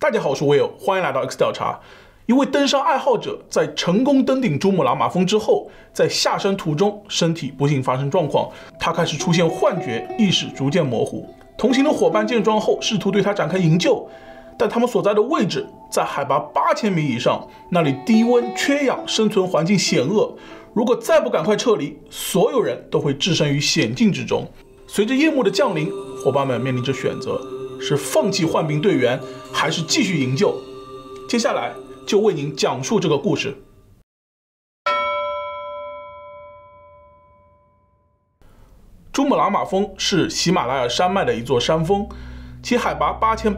大家好，我是 Will， 欢迎来到 X 调查。一位登山爱好者在成功登顶珠穆朗玛峰之后，在下山途中身体不幸发生状况，他开始出现幻觉，意识逐渐模糊。同行的伙伴见状后，试图对他展开营救，但他们所在的位置在海拔8000米以上，那里低温、缺氧，生存环境险恶。如果再不赶快撤离，所有人都会置身于险境之中。随着夜幕的降临，伙伴们面临着选择：是放弃患病队员，还是继续营救？接下来就为您讲述这个故事。珠穆朗玛峰是喜马拉雅山脉的一座山峰，其海拔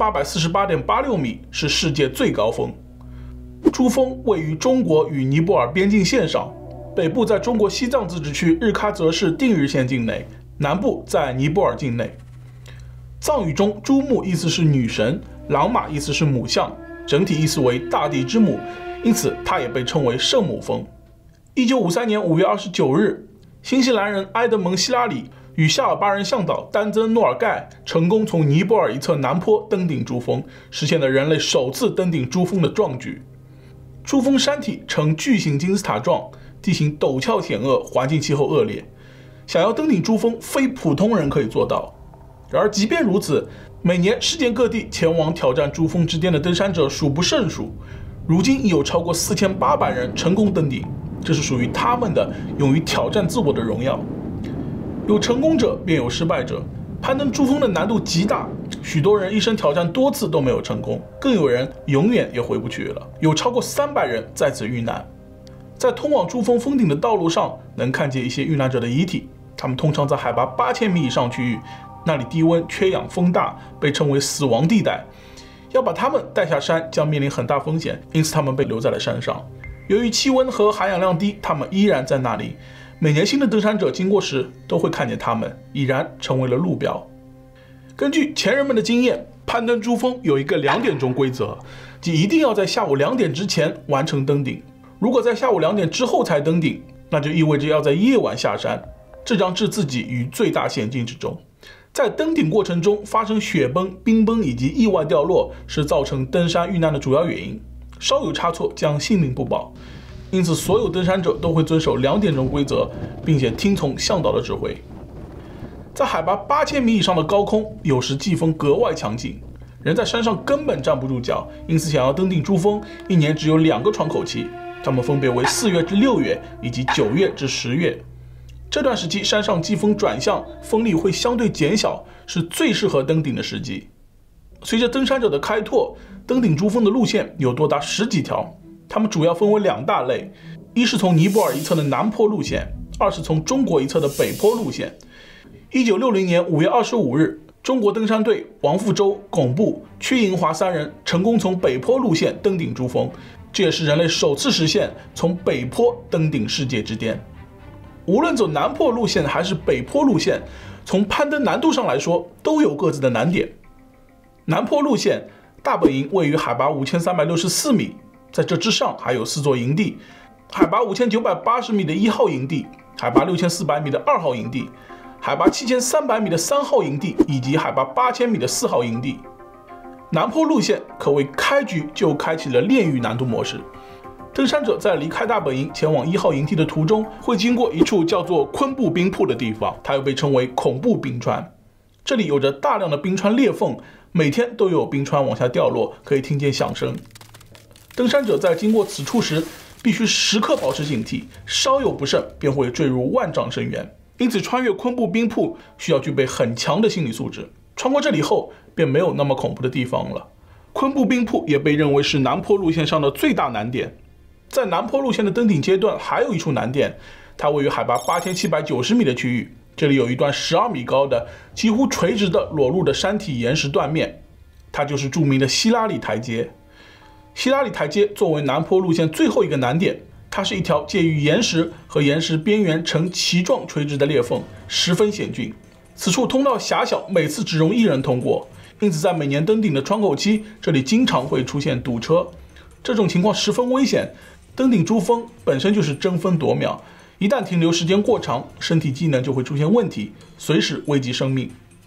8848.86米，是世界最高峰。珠峰位于中国与尼泊尔边境线上，北部在中国西藏自治区日喀则市定日县境内，南部在尼泊尔境内。藏语中珠穆意思是女神，朗玛意思是母象，整体意思为大地之母，因此它也被称为圣母峰。1953年5月29日，新西兰人埃德蒙·希拉里与夏尔巴人向导丹增·诺尔盖成功从尼泊尔一侧南坡登顶珠峰，实现了人类首次登顶珠峰的壮举。珠峰山体呈巨型金字塔状，地形陡峭险恶，环境气候恶劣，想要登顶珠峰，非普通人可以做到。然而即便如此，每年世界各地前往挑战珠峰之巅的登山者数不胜数，如今已有超过4800人成功登顶，这是属于他们的勇于挑战自我的荣耀。有成功者便有失败者，攀登珠峰的难度极大，许多人一生挑战多次都没有成功，更有人永远也回不去了，有超过300人在此遇难。在通往珠峰峰顶的道路上，能看见一些遇难者的遗体，他们通常在海拔8000米以上区域，那里低温、缺氧、风大，被称为死亡地带。要把他们带下山将面临很大风险，因此他们被留在了山上。由于气温和含氧量低，他们依然在那里。每年新的登山者经过时，都会看见他们，已然成为了路标。根据前人们的经验，攀登珠峰有一个2点钟规则，即一定要在下午2点之前完成登顶。如果在下午2点之后才登顶，那就意味着要在夜晚下山，这将置自己于最大险境之中。在登顶过程中发生雪崩、冰崩以及意外掉落，是造成登山遇难的主要原因，稍有差错将性命不保。因此所有登山者都会遵守2点钟规则，并且听从向导的指挥。在海拔8000米以上的高空，有时季风格外强劲，人在山上根本站不住脚，因此想要登顶珠峰，一年只有2个窗口期，它们分别为4月至6月以及9月至10月。这段时期山上季风转向，风力会相对减小，是最适合登顶的时机。随着登山者的开拓，登顶珠峰的路线有多达10几条，它们主要分为2大类，一是从尼泊尔一侧的南坡路线，二是从中国一侧的北坡路线。1960年5月25日，中国登山队王富洲、龚部、屈银华3人成功从北坡路线登顶珠峰，这也是人类首次实现从北坡登顶世界之巅。无论走南坡路线还是北坡路线，从攀登难度上来说都有各自的难点。南坡路线大本营位于海拔5364米，在这之上还有4座营地，海拔5980米的1号营地，海拔6400米的2号营地，海拔7300米的3号营地，以及海拔8000米的4号营地。南坡路线可谓开局就开启了炼狱难度模式。登山者在离开大本营前往1号营地的途中，会经过一处叫做昆布冰瀑的地方，它又被称为恐怖冰川。这里有着大量的冰川裂缝，每天都有冰川往下掉落，可以听见响声。登山者在经过此处时，必须时刻保持警惕，稍有不慎便会坠入万丈深渊。因此穿越昆布冰瀑需要具备很强的心理素质。穿过这里后，便没有那么恐怖的地方了。昆布冰瀑也被认为是南坡路线上的最大难点。在南坡路线的登顶阶段，还有一处难点，它位于海拔8790米的区域，这里有一段12米高的几乎垂直的裸露的山体岩石断面，它就是著名的希拉里台阶。希拉里台阶作为南坡路线最后一个难点，它是一条介于岩石和岩石边缘呈旗状垂直的裂缝，十分险峻。此处通道狭小，每次只容1人通过，因此在每年登顶的窗口期，这里经常会出现堵车。这种情况十分危险，登顶珠峰本身就是争分夺秒，一旦停留时间过长，身体机能就会出现问题，随时危及生命。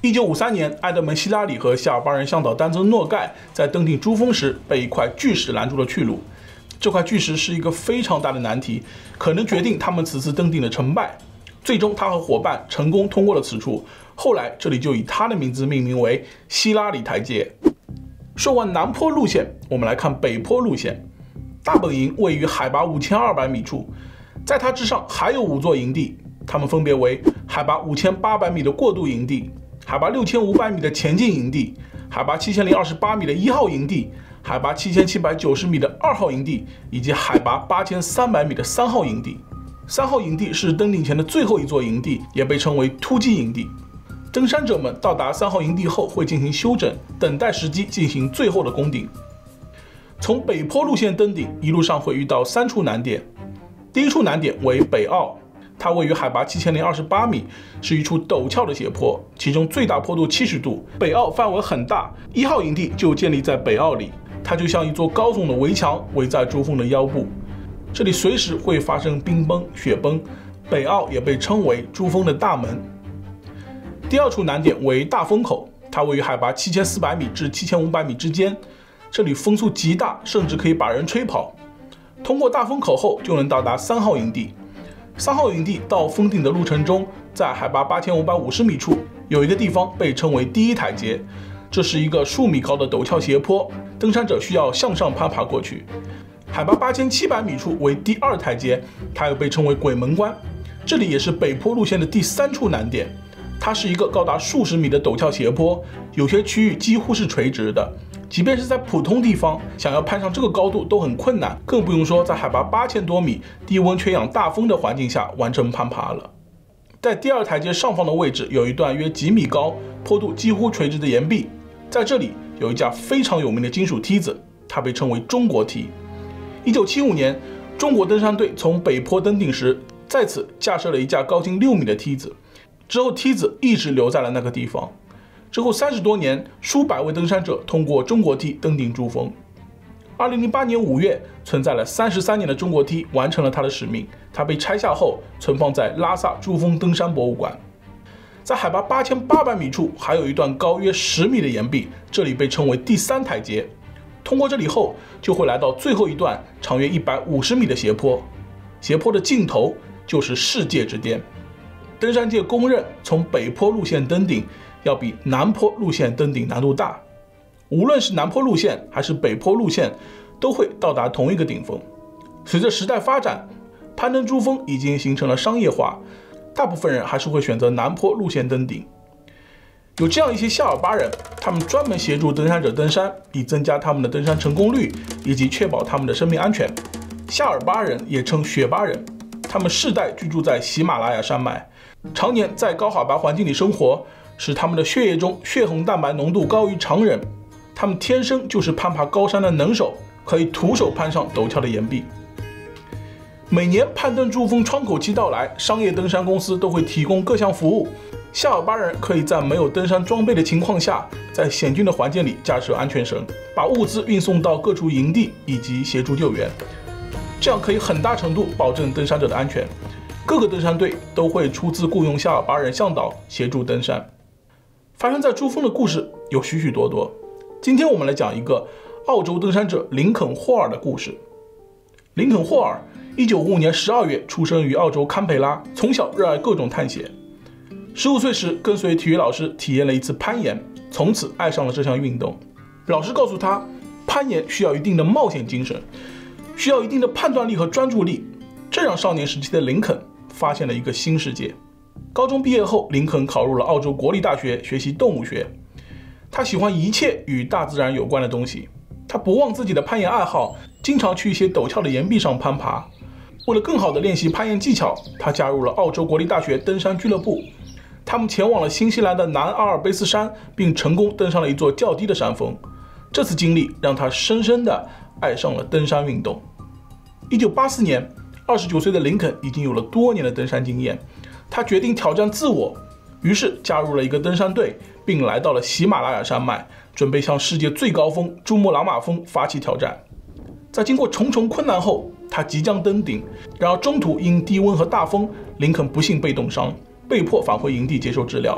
1953年，埃德蒙·希拉里和夏尔巴人向导丹泽诺盖在登顶珠峰时被一块巨石拦住了去路。这块巨石是一个非常大的难题，可能决定他们此次登顶的成败。最终，他和伙伴成功通过了此处，后来这里就以他的名字命名为希拉里台阶。说完南坡路线，我们来看北坡路线。大本营位于海拔5200米处，在它之上还有5座营地，它们分别为海拔5800米的过渡营地、海拔6500米的前进营地、海拔7028米的1号营地、海拔7790米的2号营地，以及海拔8300米的3号营地。3号营地是登顶前的最后一座营地，也被称为突击营地。登山者们到达3号营地后会进行休整，等待时机进行最后的攻顶。从北坡路线登顶，一路上会遇到3处难点。第一处难点为北坳，它位于海拔7028米，是一处陡峭的斜坡，其中最大坡度70度。北坳范围很大，1号营地就建立在北坳里，它就像一座高耸的围墙，围在珠峰的腰部。这里随时会发生冰崩、雪崩，北坳也被称为珠峰的大门。第二处难点为大风口，它位于海拔7400米至7500米之间，这里风速极大，甚至可以把人吹跑。通过大风口后，就能到达3号营地。3号营地到峰顶的路程中，在海拔8550米处有一个地方被称为第一台阶，这是一个数米高的陡峭斜坡，登山者需要向上攀爬过去。海拔8700米处为第2台阶，它又被称为鬼门关，这里也是北坡路线的第3处难点。它是一个高达数十米的陡峭斜坡，有些区域几乎是垂直的，即便是在普通地方，想要攀上这个高度都很困难，更不用说在海拔8000多米、低温缺氧大风的环境下完成攀爬了。在第2台阶上方的位置有一段约几米高、坡度几乎垂直的岩壁，在这里有一架非常有名的金属梯子，它被称为中国梯。1975年，中国登山队从北坡登顶时，在此架设了一架高近6米的梯子，之后梯子一直留在了那个地方。之后30多年，数百位登山者通过中国梯登顶珠峰。2008年5月，存在了33年的中国梯完成了它的使命，它被拆下后存放在拉萨珠峰登山博物馆。在海拔8800米处，还有一段高约10米的岩壁，这里被称为第3台阶。通过这里后，就会来到最后一段长约150米的斜坡，斜坡的尽头就是世界之巅。登山界公认，从北坡路线登顶要比南坡路线登顶难度大。无论是南坡路线还是北坡路线，都会到达同一个顶峰。随着时代发展，攀登珠峰已经形成了商业化，大部分人还是会选择南坡路线登顶。有这样一些夏尔巴人，他们专门协助登山者登山，以增加他们的登山成功率，以及确保他们的生命安全。夏尔巴人也称雪巴人，他们世代居住在喜马拉雅山脉，常年在高海拔环境里生活，使他们的血液中血红蛋白浓度高于常人。他们天生就是攀爬高山的能手，可以徒手攀上陡峭的岩壁。每年攀登珠峰窗口期到来，商业登山公司都会提供各项服务。夏尔巴人可以在没有登山装备的情况下，在险峻的环境里架设安全绳，把物资运送到各处营地以及协助救援，这样可以很大程度保证登山者的安全。各个登山队都会出资雇佣夏尔巴人向导协助登山。发生在珠峰的故事有许许多多，今天我们来讲一个澳洲登山者林肯·霍尔的故事。林肯·霍尔1955年12月出生于澳洲堪培拉，从小热爱各种探险。15岁时，跟随体育老师体验了一次攀岩，从此爱上了这项运动。老师告诉他，攀岩需要一定的冒险精神，需要一定的判断力和专注力，这让少年时期的林肯发现了一个新世界。高中毕业后，林肯考入了澳洲国立大学学习动物学。他喜欢一切与大自然有关的东西，他不忘自己的攀岩爱好，经常去一些陡峭的岩壁上攀爬。为了更好地练习攀岩技巧，他加入了澳洲国立大学登山俱乐部。他们前往了新西兰的南阿尔卑斯山，并成功登上了一座较低的山峰。这次经历让他深深地爱上了登山运动。1984年，29岁的林肯已经有了多年的登山经验，他决定挑战自我，于是加入了一个登山队，并来到了喜马拉雅山脉，准备向世界最高峰珠穆朗玛峰发起挑战。在经过重重困难后，他即将登顶，然而中途因低温和大风，林肯不幸被冻伤，被迫返回营地接受治疗。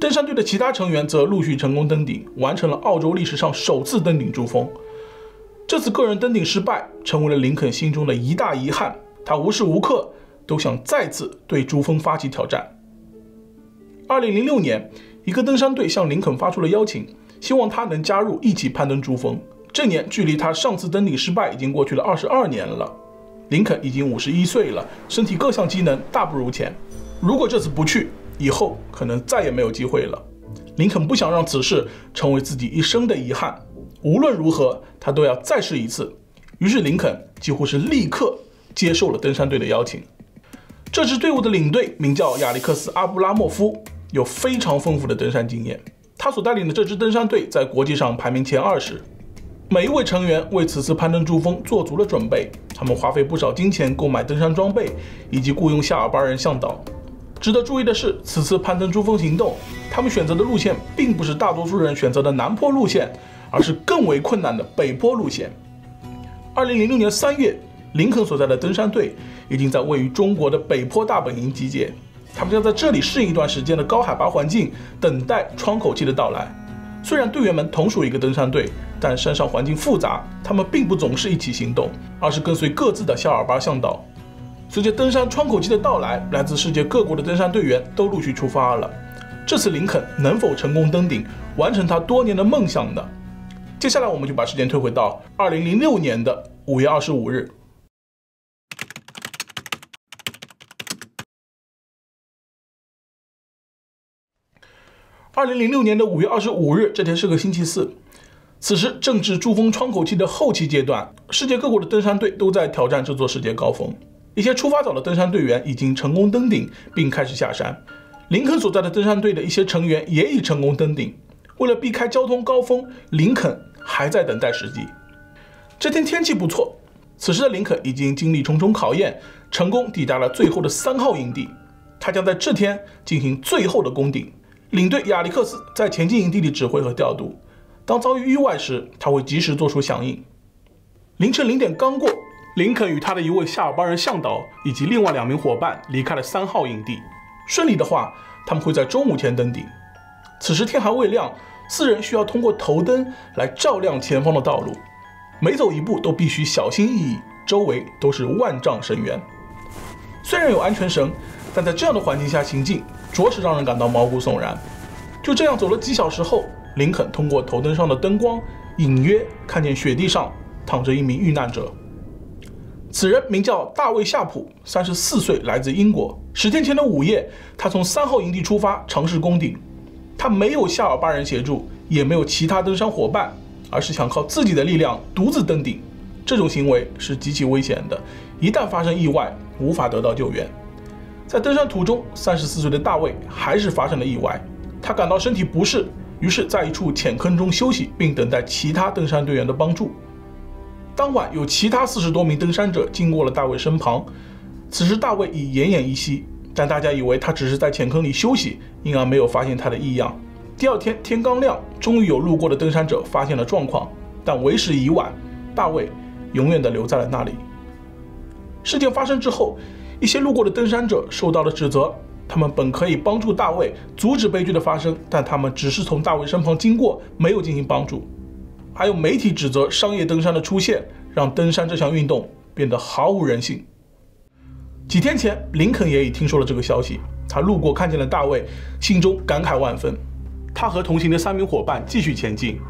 登山队的其他成员则陆续成功登顶，完成了澳洲历史上首次登顶珠峰。这次个人登顶失败，成为了林肯心中的一大遗憾。他无时无刻都想再次对珠峰发起挑战。2006年，一个登山队向林肯发出了邀请，希望他能加入一起攀登珠峰。这年距离他上次登顶失败已经过去了22年了。林肯已经51岁了，身体各项机能大不如前。如果这次不去，以后可能再也没有机会了。林肯不想让此事成为自己一生的遗憾，无论如何他都要再试一次。于是林肯几乎是立刻接受了登山队的邀请。这支队伍的领队名叫亚历克斯·阿布拉莫夫，有非常丰富的登山经验。他所带领的这支登山队在国际上排名前20。每一位成员为此次攀登珠峰做足了准备，他们花费不少金钱购买登山装备，以及雇佣夏尔巴人向导。值得注意的是，此次攀登珠峰行动，他们选择的路线并不是大多数人选择的南坡路线，而是更为困难的北坡路线。2006年3月，林肯所在的登山队已经在位于中国的北坡大本营集结，他们将在这里适应一段时间的高海拔环境，等待窗口期的到来。虽然队员们同属一个登山队，但山上环境复杂，他们并不总是一起行动，而是跟随各自的夏尔巴向导。随着登山窗口期的到来，来自世界各国的登山队员都陆续出发了。这次林肯能否成功登顶，完成他多年的梦想呢？接下来我们就把时间推回到2006年的5月25日。2006年的5月25日，这天是个星期四。此时正值珠峰窗口期的后期阶段，世界各国的登山队都在挑战这座世界高峰。一些出发早的登山队员已经成功登顶，并开始下山。林肯所在的登山队的一些成员也已成功登顶。为了避开交通高峰，林肯还在等待时机。这天天气不错，此时的林肯已经经历重重考验，成功抵达了最后的3号营地。他将在这天进行最后的攻顶。领队亚历克斯在前进营地里指挥和调度，当遭遇意外时，他会及时做出响应。凌晨0点刚过，林肯与他的一位夏尔巴人向导以及另外2名伙伴离开了3号营地。顺利的话，他们会在中午前登顶。此时天还未亮，4人需要通过头灯来照亮前方的道路，每走一步都必须小心翼翼，周围都是万丈深渊。虽然有安全绳，但在这样的环境下行进，着实让人感到毛骨悚然。就这样走了几小时后，林肯通过头灯上的灯光，隐约看见雪地上躺着一名遇难者。此人名叫大卫·夏普，34岁，来自英国。10天前的午夜，他从3号营地出发，尝试攻顶。他没有夏尔巴人协助，也没有其他登山伙伴，而是想靠自己的力量独自登顶。这种行为是极其危险的，一旦发生意外，无法得到救援。在登山途中，34岁的大卫还是发生了意外，他感到身体不适，于是在一处浅坑中休息，并等待其他登山队员的帮助。当晚有其他40多名登山者经过了大卫身旁，此时大卫已奄奄一息，但大家以为他只是在浅坑里休息，因而没有发现他的异样。第二天天刚亮，终于有路过的登山者发现了状况，但为时已晚，大卫永远地留在了那里。事件发生之后，一些路过的登山者受到了指责，他们本可以帮助大卫阻止悲剧的发生，但他们只是从大卫身旁经过，没有进行帮助。还有媒体指责商业登山的出现，让登山这项运动变得毫无人性。几天前，林肯也已听说了这个消息，他路过看见了大卫，心中感慨万分。他和同行的3名伙伴继续前进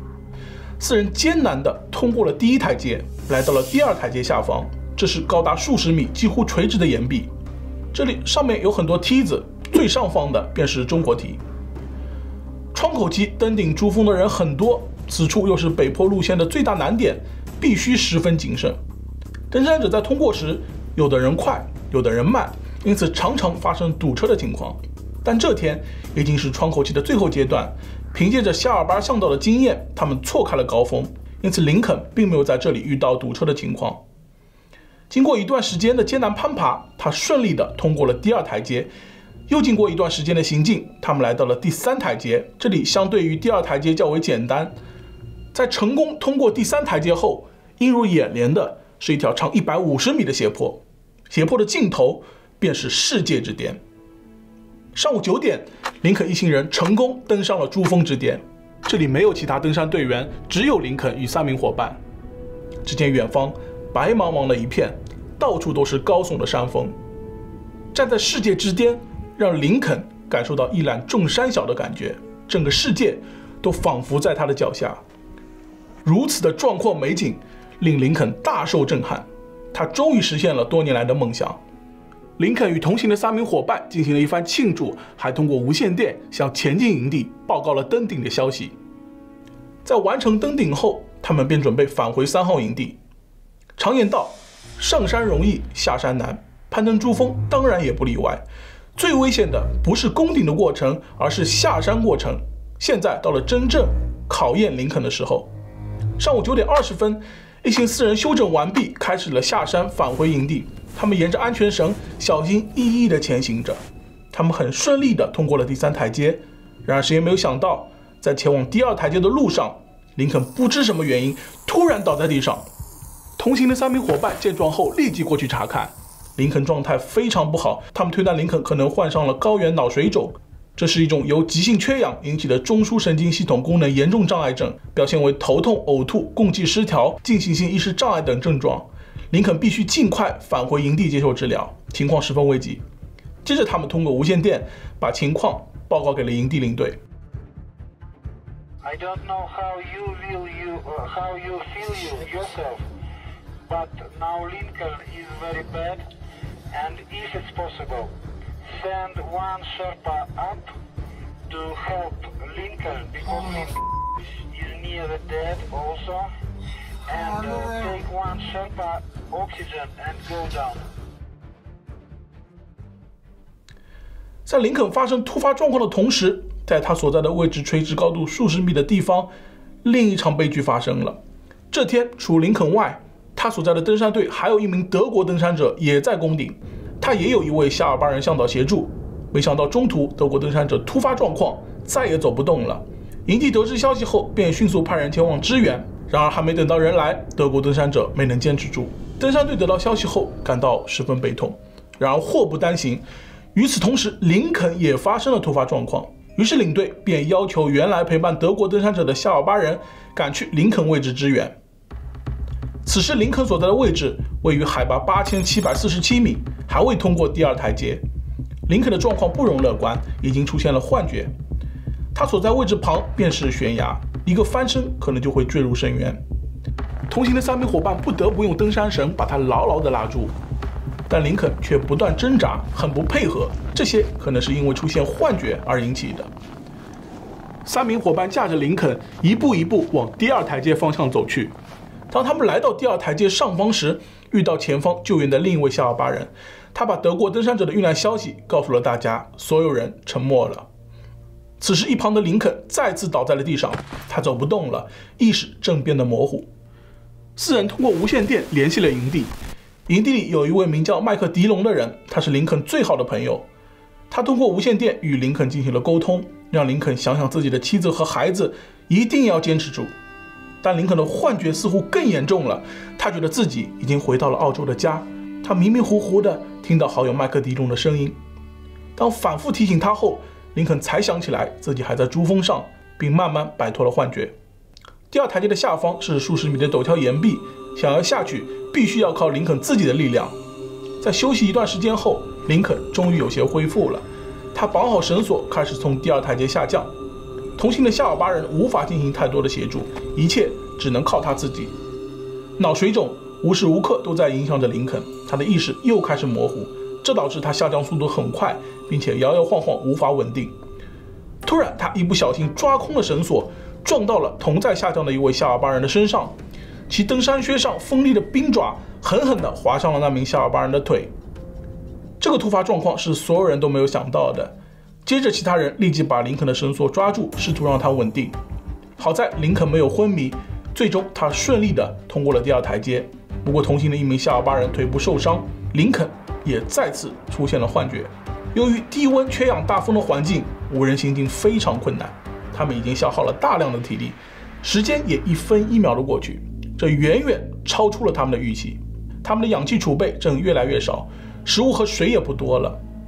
，4人艰难地通过了第1台阶，来到了第2台阶下方。这是高达数十米、几乎垂直的岩壁，这里上面有很多梯子，最上方的便是中国梯。窗口期登顶珠峰的人很多，此处又是北坡路线的最大难点，必须十分谨慎。登山者在通过时，有的人快，有的人慢，因此常常发生堵车的情况。但这天已经是窗口期的最后阶段，凭借着夏尔巴向导的经验，他们错开了高峰，因此林肯并没有在这里遇到堵车的情况。经过一段时间的艰难攀爬，他顺利地通过了第2台阶。又经过一段时间的行进，他们来到了第3台阶，这里相对于第2台阶较为简单。在成功通过第3台阶后，映入眼帘的是一条长150米的斜坡，斜坡的尽头便是世界之巅。上午9点， 林肯一行人成功登上了珠峰之巅。这里没有其他登山队员，只有林肯与3名伙伴。只见远方白茫茫的一片，到处都是高耸的山峰。站在世界之巅，让林肯感受到一览众山小的感觉，整个世界都仿佛在他的脚下。如此的壮阔美景令林肯大受震撼，他终于实现了多年来的梦想。林肯与同行的3名伙伴进行了一番庆祝，还通过无线电向前进营地报告了登顶的消息。在完成登顶后，他们便准备返回3号营地。常言道，上山容易下山难，攀登珠峰当然也不例外。最危险的不是攻顶的过程，而是下山过程。现在到了真正考验林肯的时候。上午9点20分，一行4人休整完毕，开始了下山返回营地。他们沿着安全绳小心翼翼地前行着，他们很顺利地通过了第3台阶。然而谁也没有想到，在前往第2台阶的路上，林肯不知什么原因突然倒在地上。同行的3名伙伴见状后立即过去查看，林肯状态非常不好，他们推断林肯可能患上了高原脑水肿，这是一种由急性缺氧引起的中枢神经系统功能严重障碍症，表现为头痛、呕吐、共济失调、进行性意识障碍等症状。林肯必须尽快返回营地接受治疗，情况十分危急。接着他们通过无线电把情况报告给了营地领队。 I don't know how you feel yourself, but now Lincoln is very bad, and if it's possible, send one Sherpa up to help Lincoln, because Lincoln is near the dead also, and take one Sherpa oxygen and go down. 在林肯发生突发状况的同时，在他所在的位置垂直高度数十米的地方，另一场悲剧发生了。这天，除林肯外，他所在的登山队还有一名德国登山者也在攻顶，他也有一位夏尔巴人向导协助。没想到中途德国登山者突发状况，再也走不动了。营地得知消息后，便迅速派人前往支援。然而还没等到人来，德国登山者没能坚持住。登山队得到消息后，感到十分悲痛。然而祸不单行，与此同时，林肯也发生了突发状况。于是领队便要求原来陪伴德国登山者的夏尔巴人赶去林肯位置支援。此时林肯所在的位置位于海拔8747米，还未通过第2台阶。林肯的状况不容乐观，已经出现了幻觉。他所在位置旁便是悬崖，一个翻身可能就会坠入深渊。同行的3名伙伴不得不用登山绳把他牢牢地拉住，但林肯却不断挣扎，很不配合。这些可能是因为出现幻觉而引起的。3名伙伴驾着林肯一步一步往第2台阶方向走去。当他们来到第2台阶上方时，遇到前方救援的另一位夏尔巴人，他把德国登山者的遇难消息告诉了大家，所有人沉默了。此时一旁的林肯再次倒在了地上，他走不动了，意识正变得模糊。4人通过无线电联系了营地。营地里有一位名叫麦克迪龙的人，他是林肯最好的朋友。他通过无线电与林肯进行了沟通，让林肯想想自己的妻子和孩子，一定要坚持住。但林肯的幻觉似乎更严重了，他觉得自己已经回到了澳洲的家。他迷迷糊糊地听到好友麦克迪龙的声音。当反复提醒他后，林肯才想起来自己还在珠峰上，并慢慢摆脱了幻觉。第2台阶的下方是数十米的陡峭岩壁，想要下去必须要靠林肯自己的力量。在休息一段时间后，林肯终于有些恢复了。他绑好绳索，开始从第2台阶下降。同行的夏尔巴人无法进行太多的协助，一切只能靠他自己。脑水肿无时无刻都在影响着林肯，他的意识又开始模糊，这导致他下降速度很快，并且摇摇晃晃无法稳定。突然他一不小心抓空了绳索，撞到了同在下降的一位夏尔巴人的身上，其登山靴上锋利的冰爪狠狠地划伤了那名夏尔巴人的腿。这个突发状况是所有人都没有想到的。接着其他人立即把林肯的绳索抓住，试图让他稳定。好在林肯没有昏迷，最终他顺利地通过了第2台阶。不过同行的一名夏尔巴人腿部受伤，林肯也再次出现了幻觉。由于低温缺氧大风的环境，5人行进非常困难，他们已经消耗了大量的体力，时间也1分1秒的过去，这远远超出了他们的预期。他们的氧气储备正越来越少，食物和水也不多了。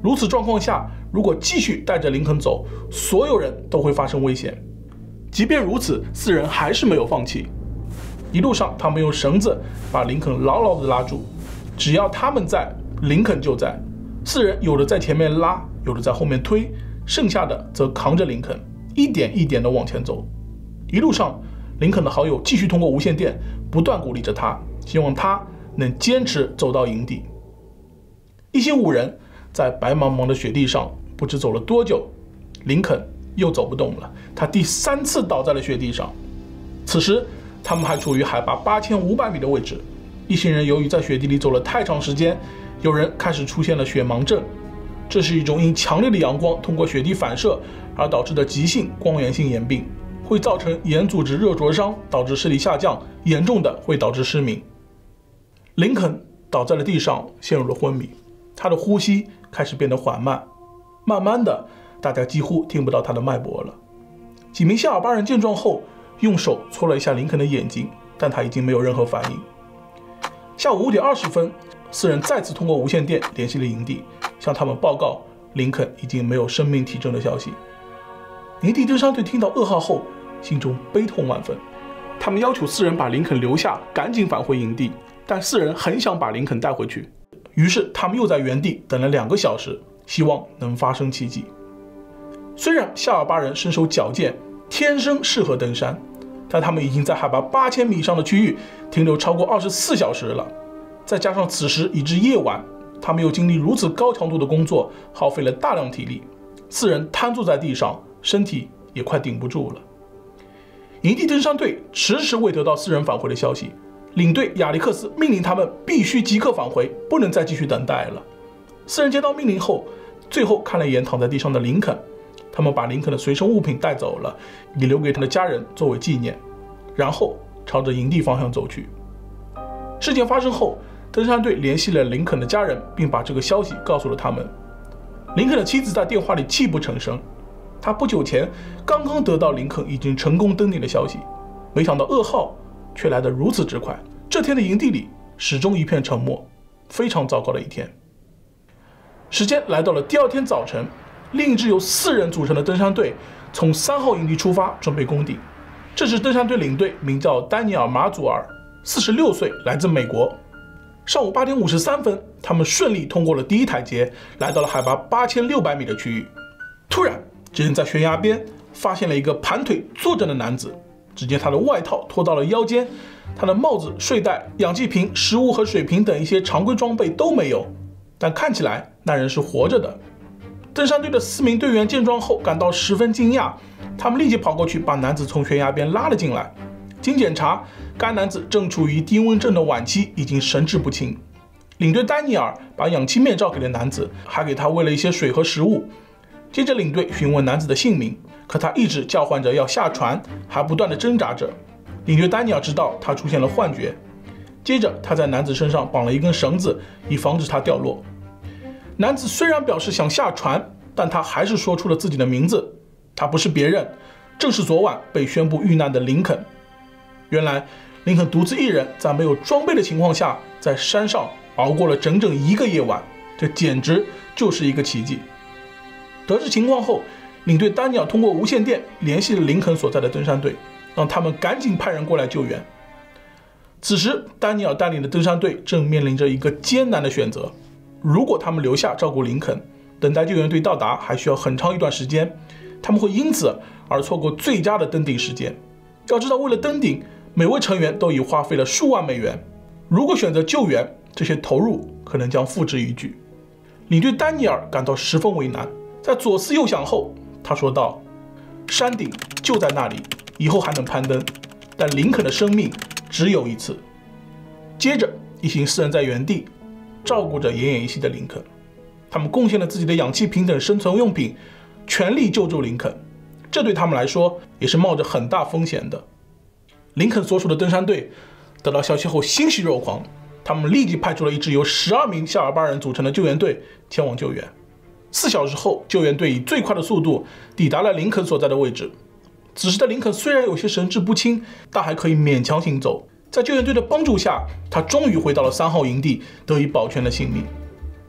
如此状况下，如果继续带着林肯走，所有人都会发生危险。即便如此，4人还是没有放弃。一路上，他们用绳子把林肯牢牢地拉住，只要他们在，林肯就在。4人有的在前面拉，有的在后面推，剩下的则扛着林肯，一点一点地往前走。一路上，林肯的好友继续通过无线电不断鼓励着他，希望他能坚持走到营地。一行5人在白茫茫的雪地上，不知走了多久，林肯又走不动了，他第3次倒在了雪地上。此时，他们还处于海拔8500米的位置。一行人由于在雪地里走了太长时间，有人开始出现了雪盲症，这是一种因强烈的阳光通过雪地反射而导致的急性光源性眼病，会造成眼组织热灼伤，导致视力下降，严重的会导致失明。林肯倒在了地上，陷入了昏迷，他的呼吸开始变得缓慢，慢慢的，大家几乎听不到他的脉搏了。几名夏尔巴人见状后，用手搓了一下林肯的眼睛，但他已经没有任何反应。下午5点20分，4人再次通过无线电联系了营地，向他们报告林肯已经没有生命体征的消息。营地登山队听到噩耗后，心中悲痛万分，他们要求4人把林肯留下，赶紧返回营地，但4人很想把林肯带回去，于是他们又在原地等了2个小时，希望能发生奇迹。虽然夏尔巴人身手矫健，天生适合登山，但他们已经在海拔8000米以上的区域停留超过24小时了，再加上此时已至夜晚，他们又经历如此高强度的工作，耗费了大量体力，4人瘫坐在地上，身体也快顶不住了。营地登山队迟迟未得到4人返回的消息，领队亚历克斯命令他们必须即刻返回，不能再继续等待了。4人接到命令后，最后看了一眼躺在地上的林肯，他们把林肯的随身物品带走了，以留给他的家人作为纪念，然后朝着营地方向走去。事件发生后，登山队联系了林肯的家人，并把这个消息告诉了他们。林肯的妻子在电话里泣不成声，他不久前刚刚得到林肯已经成功登顶的消息，没想到噩耗却来得如此之快。这天的营地里始终一片沉默，非常糟糕的一天。时间来到了第2天早晨，另一支由4人组成的登山队从3号营地出发，准备攻顶。这支登山队领队名叫丹尼尔·马祖尔，46岁，来自美国。上午8点53分，他们顺利通过了第1台阶，来到了海拔8600米的区域。突然，只见在悬崖边发现了一个盘腿坐着的男子，只见他的外套拖到了腰间，他的帽子、睡袋、氧气瓶、食物和水瓶等一些常规装备都没有，但看起来那人是活着的。登山队的4名队员见状后感到十分惊讶，他们立即跑过去把男子从悬崖边拉了进来。经检查，该男子正处于低温症的晚期，已经神志不清。领队丹尼尔把氧气面罩给了男子，还给他喂了一些水和食物。接着领队询问男子的姓名，可他一直叫唤着要下船，还不断地挣扎着。领队丹尼尔知道他出现了幻觉，接着他在男子身上绑了一根绳子，以防止他掉落。男子虽然表示想下船，但他还是说出了自己的名字，他不是别人，正是昨晚被宣布遇难的林肯。原来林肯独自一人在没有装备的情况下，在山上熬过了整整1个夜晚，这简直就是一个奇迹。得知情况后，领队丹尼尔通过无线电联系了林肯所在的登山队，让他们赶紧派人过来救援。此时丹尼尔带领的登山队正面临着一个艰难的选择，如果他们留下照顾林肯，等待救援队到达还需要很长一段时间，他们会因此而错过最佳的登顶时间。要知道，为了登顶，每位成员都已花费了数万美元，如果选择救援，这些投入可能将付之一炬。领队丹尼尔感到十分为难，在左思右想后，他说道：山顶就在那里，以后还能攀登，但林肯的生命只有一次。接着一行4人在原地照顾着奄奄一息的林肯，他们贡献了自己的氧气瓶等生存用品，全力救助林肯，这对他们来说也是冒着很大风险的。林肯所属的登山队得到消息后欣喜若狂，他们立即派出了一支由12名夏尔巴人组成的救援队前往救援。4小时后，救援队以最快的速度抵达了林肯所在的位置。此时的林肯虽然有些神志不清，但还可以勉强行走。在救援队的帮助下，他终于回到了3号营地，得以保全了性命。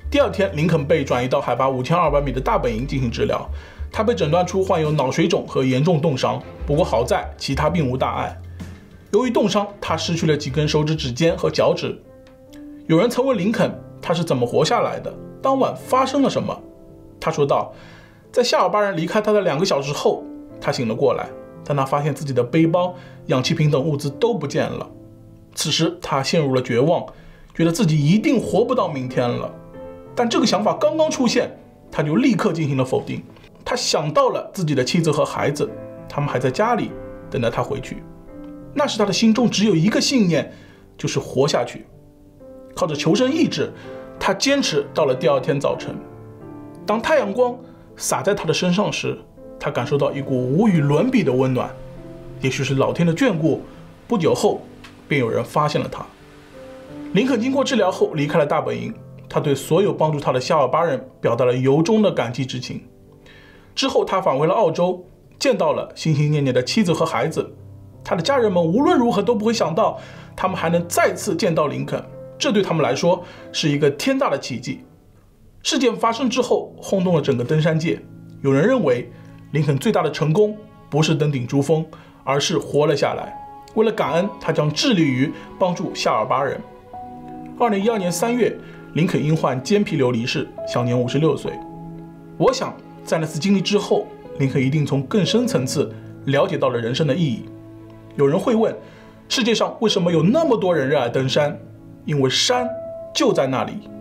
第二天，林肯被转移到海拔5200米的大本营进行治疗。他被诊断出患有脑水肿和严重冻伤，不过好在其他并无大碍。由于冻伤，他失去了几根手指指尖和脚趾。有人曾问林肯他是怎么活下来的，当晚发生了什么？他说道，在夏尔巴人离开他的2个小时后，他醒了过来，但他发现自己的背包、氧气瓶等物资都不见了。此时他陷入了绝望，觉得自己一定活不到明天了。但这个想法刚刚出现，他就立刻进行了否定。他想到了自己的妻子和孩子，他们还在家里等着他回去。那时他的心中只有一个信念，就是活下去。靠着求生意志，他坚持到了第二天早晨。当太阳光洒在他的身上时，他感受到一股无与伦比的温暖。也许是老天的眷顾，不久后便有人发现了他。林肯经过治疗后离开了大本营，他对所有帮助他的夏尔巴人表达了由衷的感激之情。之后他返回了澳洲，见到了心心念念的妻子和孩子。他的家人们无论如何都不会想到，他们还能再次见到林肯，这对他们来说是一个天大的奇迹。事件发生之后，轰动了整个登山界。有人认为，林肯最大的成功不是登顶珠峰，而是活了下来。为了感恩，他将致力于帮助夏尔巴人。2012年3月，林肯因患间皮瘤离世，享年56岁。我想，在那次经历之后，林肯一定从更深层次了解到了人生的意义。有人会问，世界上为什么有那么多人热爱登山？因为山就在那里。